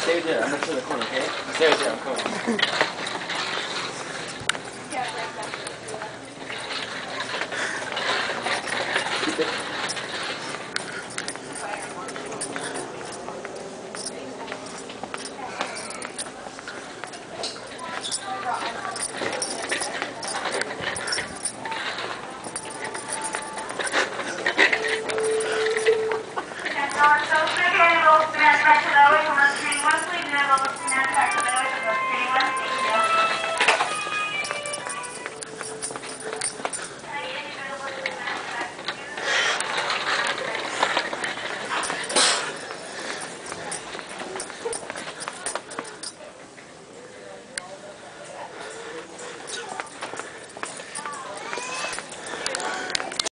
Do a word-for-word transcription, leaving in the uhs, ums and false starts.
stay there. I'm gonna turn the corner, okay? Stay right there. I'm coming. Keep it. So,